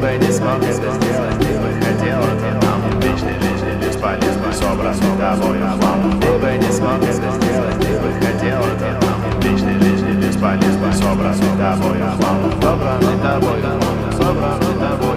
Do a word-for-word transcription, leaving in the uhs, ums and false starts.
бы не смог это сделать, ты бы хотел это нам. Вечный, вечный, бесполезный, собранный тобой хлам. Ты бы не смог это сделать, ты бы хотел это нам. Вечный, вечный, бесполезный, собранный тобой хлам. Собранный тобой хлам, собранный тобой.